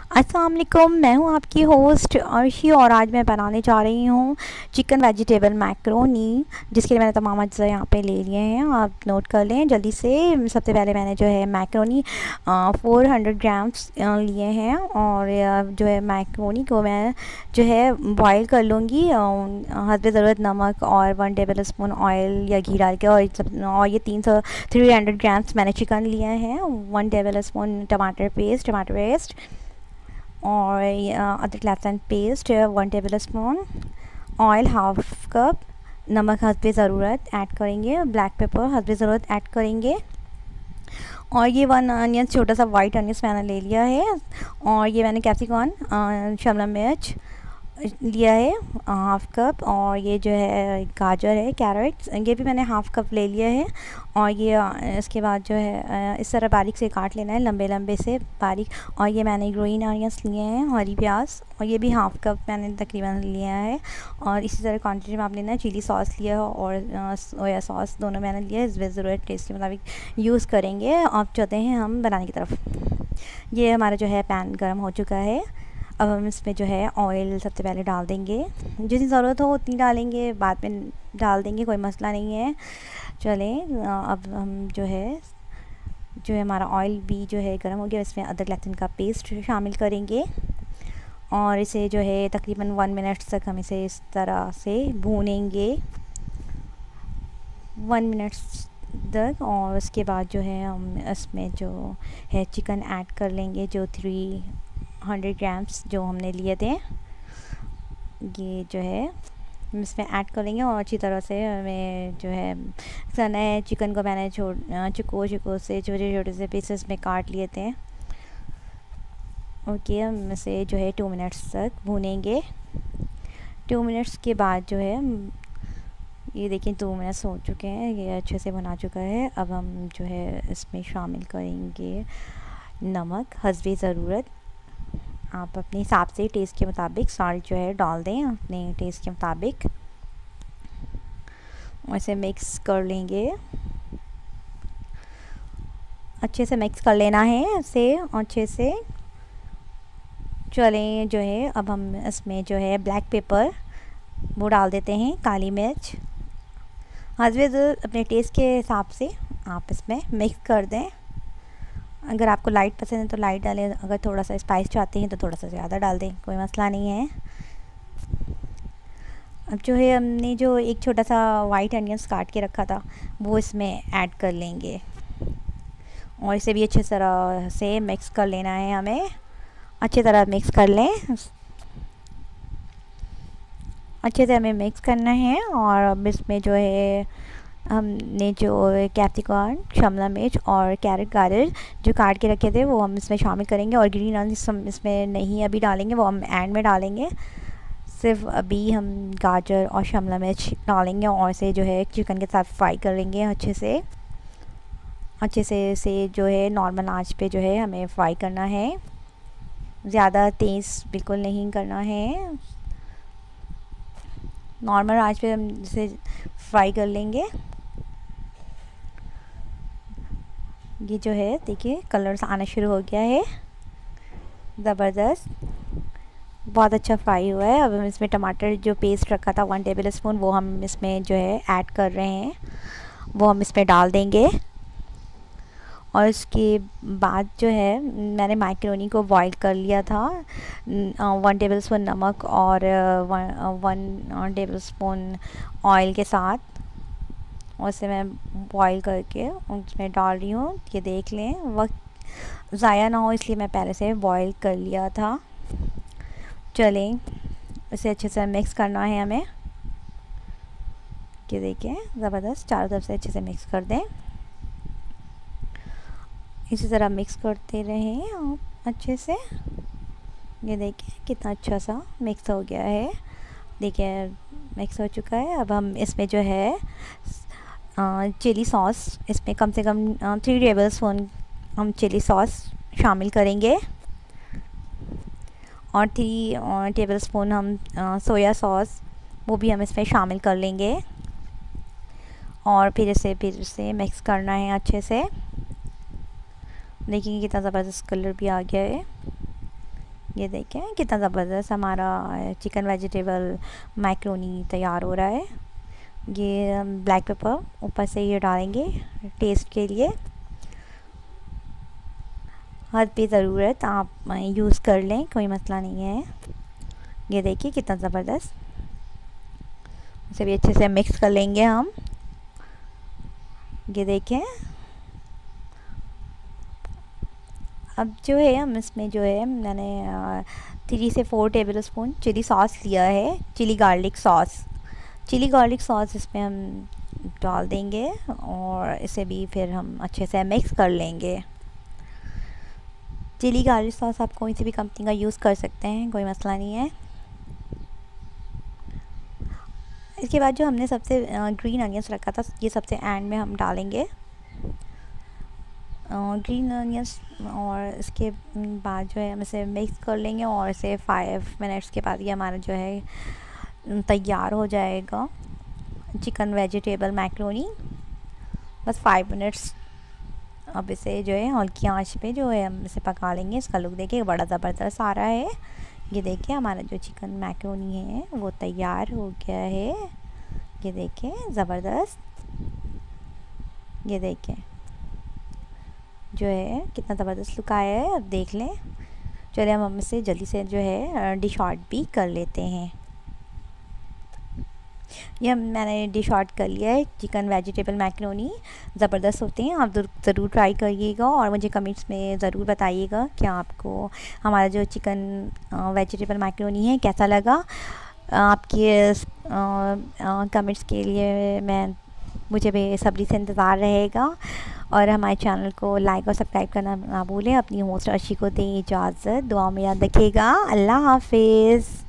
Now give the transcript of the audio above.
अस्सलाम वालेकुम, मैं हूं आपकी होस्ट अर्शी और आज मैं बनाने जा रही हूं चिकन वेजिटेबल मैक्रोनी, जिसके लिए मैंने तमाम अज्जा यहाँ पे ले लिए हैं। आप नोट कर लें जल्दी से। सबसे पहले मैंने जो है मैक्रोनी 400 ग्राम्स लिए हैं और जो है मैक्रोनी को मैं जो है बॉईल कर लूँगी हस्बे ज़रूरत नमक और 1 टेबल स्पून ऑयल या घी डाल के। और ये 300 ग्राम्स मैंने चिकन लिया है, 1 टेबल स्पून टमाटर पेस्ट और अदरक लहसुन paste 1 tablespoon, oil half cup, नमक हस्बे ज़रूरत ऐड करेंगे, ब्लैक पेपर हस्बे ज़रूरत ऐड करेंगे। और ये 1 अनियन, छोटा सा वाइट अनियन मैंने ले लिया है। और ये मैंने कैप्सिकम शिमला मिर्च लिया है हाफ़ कप। और ये जो है गाजर है, कैरेट, ये भी मैंने हाफ़ कप ले लिया है। और ये इसके बाद जो है इस तरह बारीक से काट लेना है, लंबे लंबे से बारीक। और ये मैंने ग्रीन अनियंस लिए हैं, हरी प्याज, और ये भी हाफ़ कप मैंने तकरीबन लिया है। और इसी तरह क्वांटिटी में आप लेना है। चिली सॉस लिया और सोया सॉस दोनों मैंने लिया है, इस ज़रूरत टेस्ट के मुताबिक यूज़ करेंगे। अब चलते हैं हम बनाने की तरफ। ये हमारा जो है पैन गर्म हो चुका है। अब हम इसमें जो है ऑयल सबसे पहले डाल देंगे, जितनी ज़रूरत हो उतनी डालेंगे, बाद में डाल देंगे, कोई मसला नहीं है। चलें, अब हम जो है हमारा ऑयल भी जो है गर्म हो गया, इसमें अदरक लहसुन का पेस्ट शामिल करेंगे और इसे जो है तकरीबन 1 मिनट तक हम इसे इस तरह से भूनेंगे, 1 मिनट तक। और उसके बाद जो है हम इसमें जो है चिकन ऐड कर लेंगे, जो 300 ग्राम्स जो हमने लिए थे, ये जो है हम इसमें ऐड कर लेंगे। और अच्छी तरह से हमें जो है करना है। चिकन को मैंने चुको से छोटे छोटे से पीसेस में काट लिए थे। ओके, हम इसे जो है 2 मिनट्स तक भूनेंगे। 2 मिनट्स के बाद जो है ये देखिए 2 मिनट्स हो चुके हैं, ये अच्छे से बना चुका है। अब हम जो है इसमें शामिल करेंगे नमक हस्बे ज़रूरत। आप अपने हिसाब से टेस्ट के मुताबिक साल्ट जो है डाल दें अपने टेस्ट के मुताबिक। ऐसे मिक्स कर लेंगे, अच्छे से मिक्स कर लेना है इसे अच्छे से। चलें, जो है अब हम इसमें जो है ब्लैक पेपर वो डाल देते हैं, काली मिर्च हस्बे अपने टेस्ट के हिसाब से आप इसमें मिक्स कर दें। अगर आपको लाइट पसंद है तो लाइट डालें, अगर थोड़ा सा स्पाइस चाहते हैं तो थोड़ा सा ज़्यादा डाल दें, कोई मसला नहीं है। अब जो है हमने जो एक छोटा सा वाइट अनियंस काट के रखा था वो इसमें ऐड कर लेंगे और इसे भी अच्छी तरह से मिक्स कर लेना है। हमें अच्छी तरह मिक्स कर लें, अच्छे से हमें मिक्स करना है। और अब इसमें जो है हमने जो कैप्सिकम शिमला मिर्च और कैरेट गाजर जो काट के रखे थे वो हम इसमें शामिल करेंगे। और ग्रीन अनियंस हम इसमें नहीं अभी डालेंगे, वो हम एंड में डालेंगे। सिर्फ अभी हम गाजर और शिमला मिर्च डालेंगे और इसे जो है चिकन के साथ फ्राई कर लेंगे अच्छे से इसे जो है नॉर्मल आंच पे जो है हमें फ्राई करना है, ज़्यादा तेज़ बिल्कुल नहीं करना है, नॉर्मल आंच पे हम इसे फ्राई कर लेंगे। ये जो है देखिए कलर आना शुरू हो गया है, ज़बरदस्त, बहुत अच्छा फ्राई हुआ है। अब हम इसमें टमाटर जो पेस्ट रखा था 1 टेबल स्पून वो हम इसमें जो है ऐड कर रहे हैं, वो हम इसमें डाल देंगे। और इसके बाद जो है मैंने मैक्रोनी को बॉईल कर लिया था 1 टेबल स्पून नमक और 1 टेबल स्पून ऑयल के साथ, और इसे मैं बॉईल करके उसमें डाल रही हूँ। ये देख लें, वक्त ज़ाया ना हो इसलिए मैं पहले से बॉईल कर लिया था। चलें, इसे अच्छे से मिक्स करना है हमें। ये देखिए ज़बरदस्त, चारों तरफ से अच्छे से मिक्स कर दें, इसी तरह मिक्स करते रहें आप अच्छे से। ये देखिए कितना अच्छा सा मिक्स हो गया है, देखिए मिक्स हो चुका है। अब हम इसमें जो है चिली सॉस, इसमें कम से कम 3 टेबल स्पून हम चिली सॉस शामिल करेंगे और 3 टेबल स्पून हम सोया सॉस वो भी हम इसमें शामिल कर लेंगे। और फिर इसे मिक्स करना है अच्छे से। देखिए कितना ज़बरदस्त कलर भी आ गया है, ये देखें कितना ज़बरदस्त हमारा चिकन वेजिटेबल मैक्रोनी तैयार हो रहा है। ये ब्लैक पेपर ऊपर से ये डालेंगे टेस्ट के लिए। हद पे ज़रूरत आप यूज़ कर लें, कोई मसला नहीं है। ये देखिए कितना ज़बरदस्त, इसे भी अच्छे से मिक्स कर लेंगे हम। ये देखें अब जो है हम इसमें जो है मैंने 3 से 4 टेबल स्पून चिली सॉस लिया है, चिली गार्लिक सॉस इसमें हम डाल देंगे और इसे भी फिर हम अच्छे से मिक्स कर लेंगे। चिली गार्लिक सॉस आप कोई सी भी कंपनी का यूज़ कर सकते हैं, कोई मसला नहीं है। इसके बाद जो हमने सबसे ग्रीन अनियंस रखा था ये सबसे एंड में हम डालेंगे ग्रीन अनियंस, और इसके बाद जो है हम इसे मिक्स कर लेंगे और इसे 5 मिनट्स के बाद ये हमारा जो है तैयार हो जाएगा चिकन वेजिटेबल मैक्रोनी। बस 5 मिनट्स अब इसे जो है हल्की आंच पे जो है हम इसे पका लेंगे। इसका लुक देखिए बड़ा ज़बरदस्त आ रहा है। ये देखिए हमारा जो चिकन मैक्रोनी है वो तैयार हो गया है। ये देखिए ज़बरदस्त, ये देखिए जो है कितना ज़बरदस्त लुक आया है। अब देख लें, चलिए हम इसे जल्दी से जो है डिश आउट भी कर लेते हैं। ये मैंने डिश आउट कर लिया है। चिकन वेजिटेबल मैक्रोनी ज़बरदस्त होते हैं, आप ज़रूर ट्राई करिएगा और मुझे कमेंट्स में ज़रूर बताइएगा कि आपको हमारा जो चिकन वेजिटेबल मैक्रोनी है कैसा लगा। आपके कमेंट्स के लिए मुझे बेसब्री से इंतज़ार रहेगा। और हमारे चैनल को लाइक और सब्सक्राइब करना ना भूलें। अपनी होस्ट अर्शी को दें इजाज़त, दुआ में याद रखिएगा। अल्लाह हाफिज़।